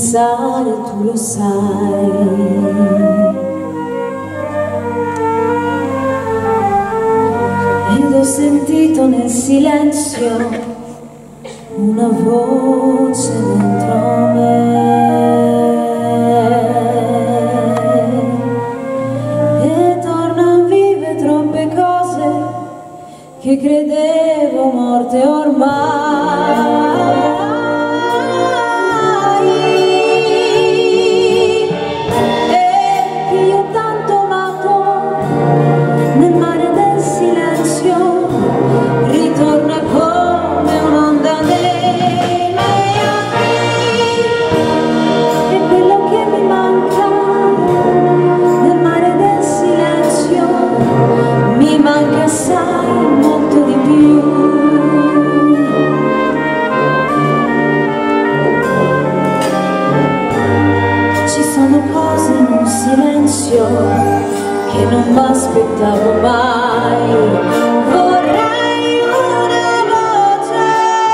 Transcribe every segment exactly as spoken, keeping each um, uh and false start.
pensare, tu lo sai. Ed ho sentito nel silenzio una voce dentro me, e tornan vive troppe cose che credevo morte ormai. Che non m'aspettavo mai. Vorrei una voce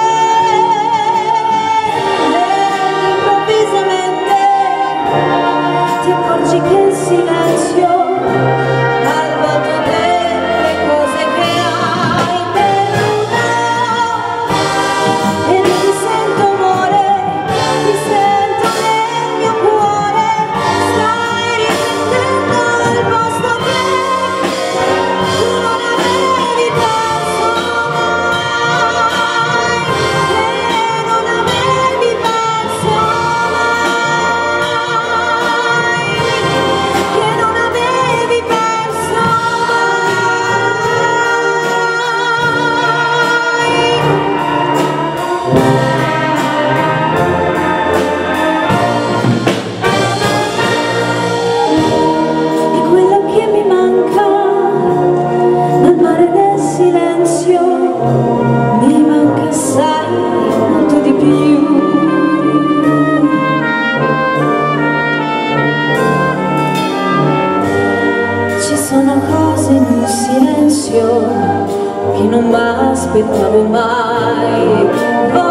e improvvisamente ti accorgi che il silenzio ha il volto delle cose che hai perduto, e ti sento amore, ti sento nel mio cuore. Stai riprendendo il posto che tu non avevi perso mai, che non avevi perso mai, che non avevi perso mi manca assai, molto di più. Ci sono cose in un silenzio che non m'aspettavo mai.